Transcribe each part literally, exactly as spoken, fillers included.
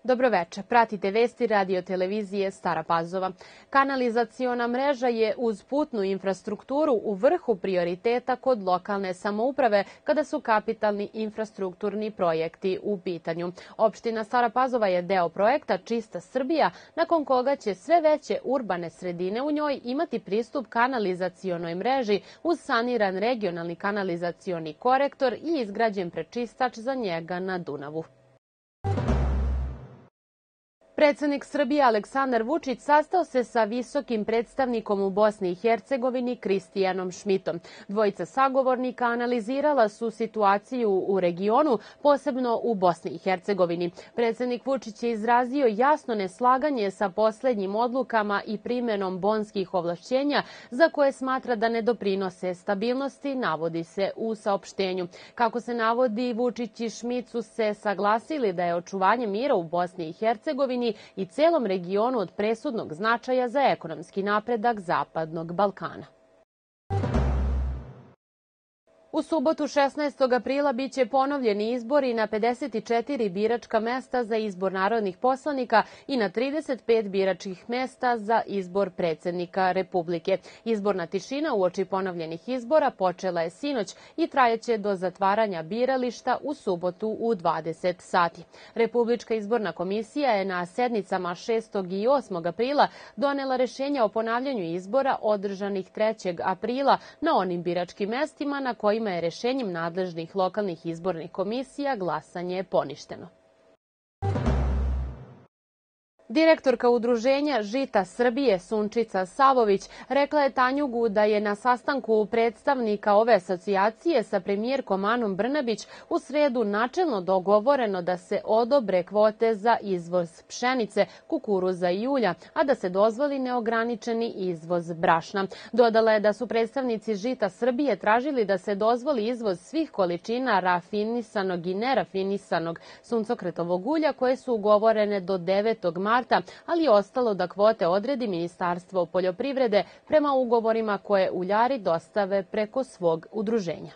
Dobroveče, pratite vesti radio televizije Stara Pazova. Kanalizaciona mreža je uz putnu infrastrukturu u vrhu prioriteta kod lokalne samouprave kada su kapitalni infrastrukturni projekti u pitanju. Opština Stara Pazova je deo projekta Čista Srbija, nakon koga će sve veće urbane sredine u njoj imati pristup kanalizacionoj mreži uz saniran regionalni kanalizacioni korektor i izgrađen prečistač za njega na Dunavu. Predsednik Srbije Aleksandar Vučić sastao se sa visokim predstavnikom u Bosni i Hercegovini Kristijanom Šmitom. Dvojica sagovornika analizirala su situaciju u regionu, posebno u Bosni i Hercegovini. Predsednik Vučić je izrazio jasno neslaganje sa poslednjim odlukama i primenom bonskih ovlašćenja za koje smatra da ne doprinose stabilnosti, navodi se u saopštenju. Kako se navodi, Vučić i Šmit su se saglasili da je očuvanje mira u Bosni i Hercegovini i celom regionu od presudnog značaja za ekonomski napredak Zapadnog Balkana. U subotu šesnaestog aprila biće ponovljeni izbori na pedeset četiri biračka mesta za izbor narodnih poslanika i na trideset pet biračkih mesta za izbor predsednika Republike. Izborna tišina uoči ponovljenih izbora počela je sinoć i trajaće do zatvaranja birališta u subotu u dvadeset sati. Republička izborna komisija je na sednicama šestog i osmog aprila donela rešenja o ponavljanju izbora održanih trećeg aprila na onim biračkim mestima na kojima je rešenjem nadležnih lokalnih izbornih komisija glasanje poništeno. Direktorka udruženja Žita Srbije Sunčica Savović rekla je Tanjugu da je na sastanku predstavnika ove asocijacije sa premijerkom Anom Brnabić u sredu načelno dogovoreno da se odobre kvote za izvoz pšenice, kukuruza i ulja, a da se dozvoli neograničeni izvoz brašna. Dodala je da su predstavnici Žita Srbije tražili da se dozvoli izvoz svih količina rafinisanog i nerafinisanog suncokretovog ulja koje su ugovorene do devetog marta, ali je ostalo da kvote odredi Ministarstvo poljoprivrede prema ugovorima koje uljari dostave preko svog udruženja.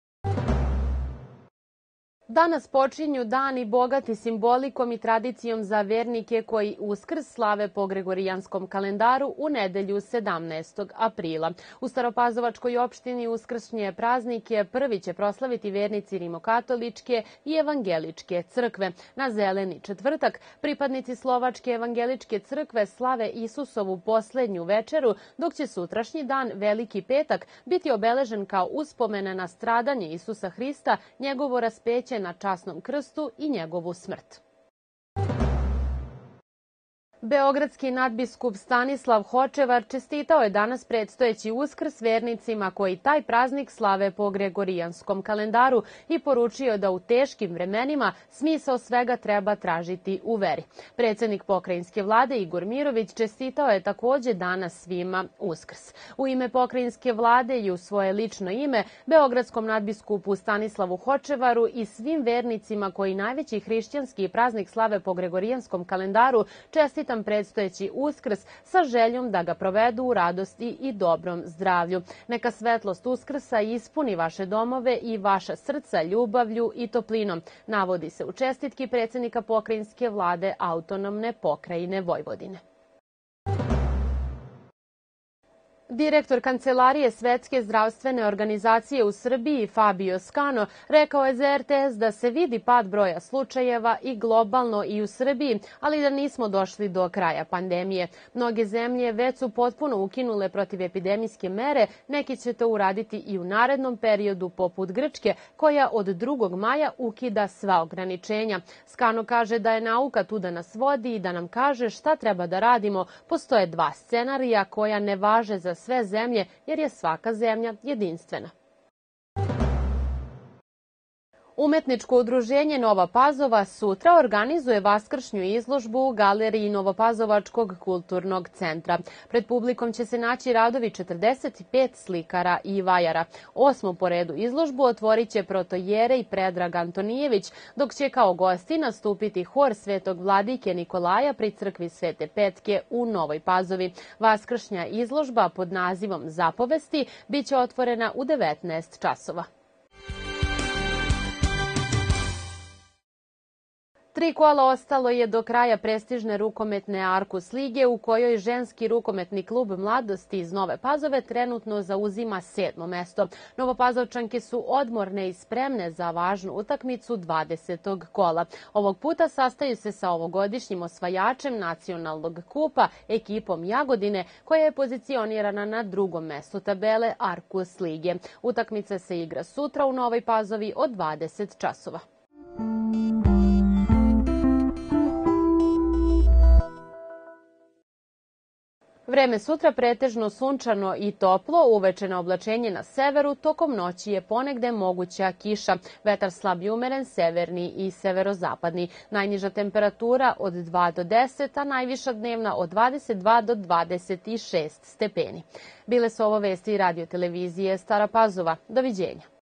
Danas počinju dani bogati simbolikom i tradicijom za vernike koji Uskrs slave po Gregorijanskom kalendaru u nedelju sedamnaestog aprila. U Staropazovačkoj opštini uskršnje praznike prvi će proslaviti vernici rimokatoličke i evangeličke crkve. Na Zeleni četvrtak pripadnici Slovačke evangeličke crkve slave Isusovu poslednju večeru, dok će sutrašnji dan, Veliki petak, biti obeležen kao uspomena na stradanje Isusa Hrista, njegovo raspeće na časnom krstu i njegovu smrt. Beogradski nadbiskup Stanislav Hočevar čestitao je danas predstojeći Uskrs vernicima koji taj praznik slave po Gregorijanskom kalendaru i poručio da u teškim vremenima smisao svega treba tražiti u veri. Predsednik pokrajinske vlade Igor Mirović čestitao je takođe danas svima Uskrs. U ime pokrajinske vlade i u svoje lično ime, beogradskom nadbiskupu Stanislavu Hočevaru i svim vernicima koji najveći hrišćanski praznik slave po Gregorijanskom kalendaru čestitao predstojeći Uskrs sa željom da ga provedu u radosti i dobrom zdravlju. Neka svetlost Uskrsa ispuni vaše domove i vaša srca ljubavlju i toplinom, navodi se u čestitki predsednika pokrajinske vlade autonomne pokrajine Vojvodine. Direktor Kancelarije Svetske zdravstvene organizacije u Srbiji Fabio Skano rekao je za er te es da se vidi pad broja slučajeva i globalno i u Srbiji, ali da nismo došli do kraja pandemije. Mnoge zemlje već su potpuno ukinule protivepidemijske mere, neki će to uraditi i u narednom periodu poput Grčke, koja od drugog maja ukida sva ograničenja. Skano kaže da je nauka tu da nas vodi i da nam kaže šta treba da radimo. Postoje dva scenarija koja ne važe za sve zemlje, jer je svaka zemlja jedinstvena. Umetničko udruženje Nova Pazova sutra organizuje vaskršnju izložbu u galeriji Novopazovačkog kulturnog centra. Pred publikom će se naći radovi četrdeset pet slikara i vajara. Osmu po redu izložbu otvorit će protojerej Predrag Antonijević, dok će kao gosti nastupiti hor Svetog vladike Nikolaja pri crkvi Svete Petke u Novoj Pazovi. Vaskršnja izložba pod nazivom Zapovesti biće otvorena u devetnaest časova. Tri kola ostalo je do kraja prestižne rukometne Arkus lige u kojoj ženski rukometni klub Mladosti iz Nove Pazove trenutno zauzima sedmo mesto. Novopazovčanke su odmorne i spremne za važnu utakmicu dvadesetog kola. Ovog puta sastaju se sa ovogodišnjim osvajačem nacionalnog kupa, ekipom Jagodine, koja je pozicionirana na drugom mestu tabele Arkus lige. Utakmica se igra sutra u Novoj Pazovi od dvadeset časova. Vreme sutra pretežno sunčano i toplo, uveče na oblačenje na severu, tokom noći je ponegde moguća kiša. Vetar slab i umeren, severni i severozapadni. Najniža temperatura od dva do deset, a najviša dnevna od dvadeset dva do dvadeset šest stepeni. Bile su ovo vesti Radio televizije Stara Pazova. Doviđenja.